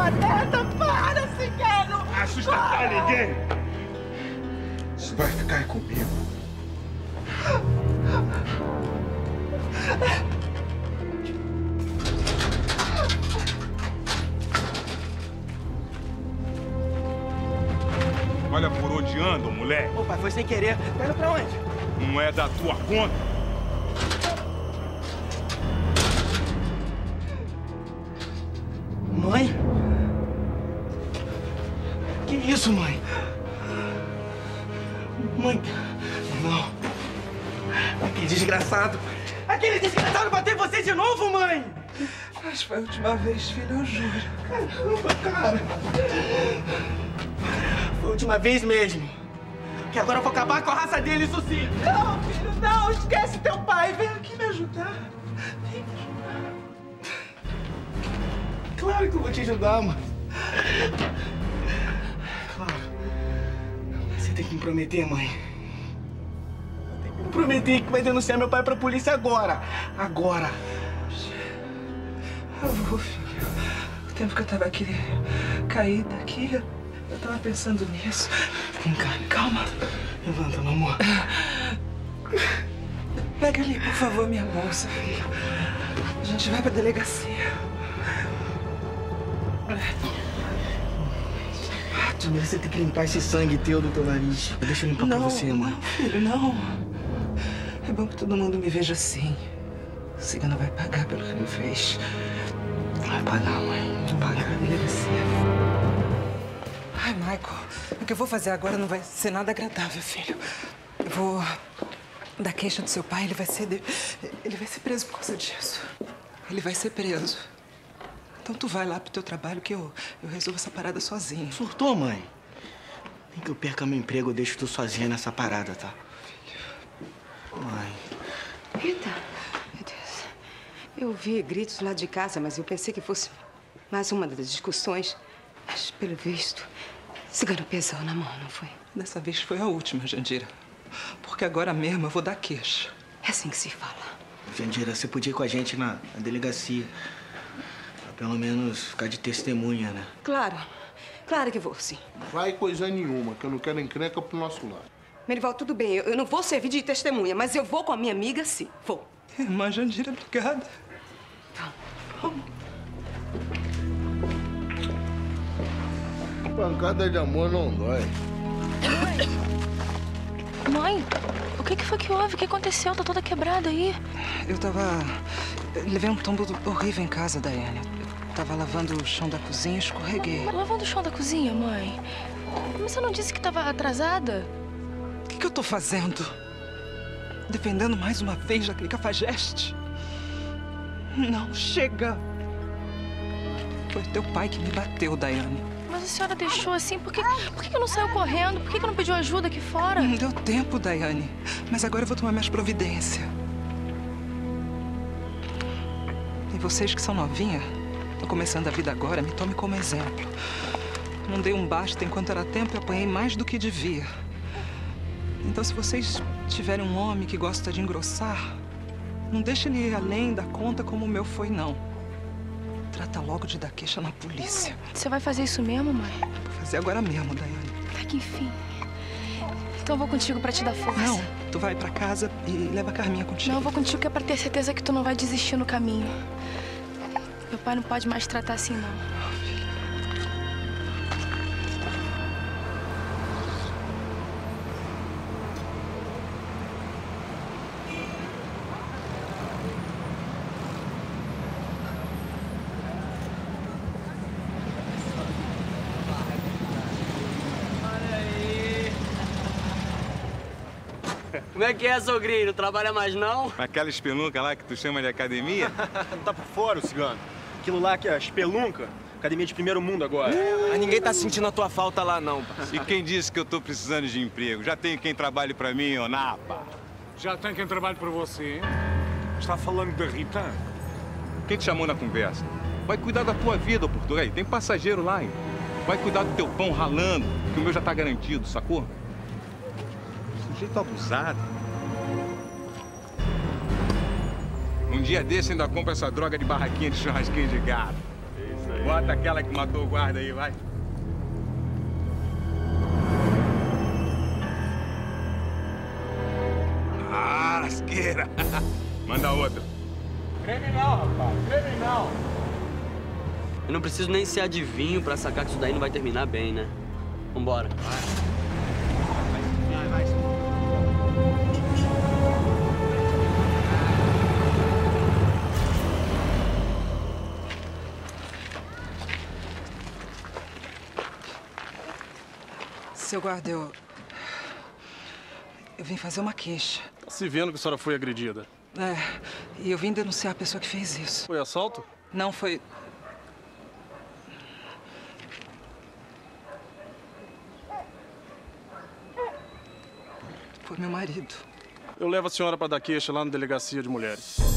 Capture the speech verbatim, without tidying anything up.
Pateta, para, cigano! Assusta pra ninguém! Você vai ficar aí comigo. Olha por onde ando, moleque. Opa, foi sem querer. Tá indo pra onde? Não é da tua conta. Mãe? Que isso, mãe? Mãe... Não. Que desgraçado. Aquele desgraçado bateu em você de novo, mãe! Mas foi a última vez, filho, eu juro. Caramba, cara. Foi a última vez mesmo. Que agora eu vou acabar com a raça dele, isso sim. Não, filho, não. Esquece teu pai. Vem aqui me ajudar. Vem me ajudar. Claro que eu vou te ajudar, mano. Claro. Você tem que me prometer, mãe. Tem que me prometer que vai denunciar meu pai pra polícia agora. Agora. Eu vou, filho. O tempo que eu tava aqui caída aqui, eu tava pensando nisso. Vem cá, calma. Levanta, meu amor. Pega ali, por favor, minha bolsa, filho. A gente vai pra delegacia. Primeiro você tem que limpar esse sangue teu do teu nariz. Deixa eu limpar não, pra você, mãe. Não, filho, não. É bom que todo mundo me veja assim. O cigano vai pagar pelo que ele fez. Vai pagar, mãe. Vai pagar. Delegacia. Ai, Michael, o que eu vou fazer agora não vai ser nada agradável, filho. Eu vou dar queixa do seu pai, ele vai ser... De... Ele vai ser preso por causa disso. Ele vai ser preso. Então tu vai lá pro teu trabalho que eu, eu resolvo essa parada sozinho. Surtou, mãe? Nem que eu perca meu emprego, eu deixo tu sozinha nessa parada, tá? Filho. Mãe. Rita, meu Deus. Eu ouvi gritos lá de casa, mas eu pensei que fosse mais uma das discussões. Mas, pelo visto, o cigano pesou na mão, não foi? Dessa vez foi a última, Jandira. Porque agora mesmo eu vou dar queixa. É assim que se fala. Jandira, você podia ir com a gente na, na delegacia. Pra pelo menos ficar de testemunha, né? Claro. Claro que vou, sim. Vai coisa nenhuma, que eu não quero encrenca pro nosso lado. Merival, tudo bem. Eu, eu não vou servir de testemunha, mas eu vou com a minha amiga, sim. Vou. Irmã Jandira, obrigada. Vamos. Pancada de amor não dói. Mãe, o que que foi que houve? O que aconteceu? Tá toda quebrada aí. Eu tava... Eu levei um tombo horrível em casa, Daiane. Eu tava lavando o chão da cozinha e escorreguei. Lavando o chão da cozinha, mãe? Mas você não disse que tava atrasada? O que que eu tô fazendo? Dependendo mais uma vez daquele cafajeste? Não, chega! Foi teu pai que me bateu, Daiane. Mas a senhora deixou assim, por que, por que que não saiu correndo? Por que que não pediu ajuda aqui fora? Não deu tempo, Daiane. Mas agora eu vou tomar minhas providências. E vocês que são novinha, estão começando a vida agora, me tome como exemplo. Não dei um basta enquanto era tempo e apanhei mais do que devia. Então, se vocês tiverem um homem que gosta de engrossar, não deixe ele ir além da conta como o meu foi, não. Trata logo de dar queixa na polícia. Você vai fazer isso mesmo, mãe? Vou fazer agora mesmo, Daiane. Até que enfim. Então eu vou contigo pra te dar força. Não, tu vai pra casa e leva a Carminha contigo. Não, eu vou contigo que é pra ter certeza que tu não vai desistir no caminho. Meu pai não pode mais tratar assim, não. Como é que é, sogrinho? Não trabalha mais, não? Aquela espelunca lá que tu chama de academia? Não tá por fora, o cigano. Aquilo lá que é a espelunca, academia de primeiro mundo agora. Mas ninguém tá sentindo a tua falta lá, não, parceiro. E quem disse que eu tô precisando de emprego? Já tenho quem trabalhe pra mim, ô Napa. Já tem quem trabalhe pra você? Está falando da Rita? Quem te chamou na conversa? Vai cuidar da tua vida, português. Tem passageiro lá, hein? Vai cuidar do teu pão ralando, que o meu já tá garantido, sacou? Sujeito abusado. Um dia desse ainda compra essa droga de barraquinha de churrasquinho de gado. Bota aquela que matou o guarda aí, vai. Ah, lasqueira. Manda outra. Criminal, rapaz, criminal. Eu não preciso nem ser adivinho pra sacar que isso daí não vai terminar bem, né? Vambora. Vai, vai. Seu guarda, eu... Eu vim fazer uma queixa. Tá se vendo que a senhora foi agredida. É, e eu vim denunciar a pessoa que fez isso. Foi assalto? Não, foi... Foi meu marido. Eu levo a senhora para dar queixa lá na delegacia de mulheres.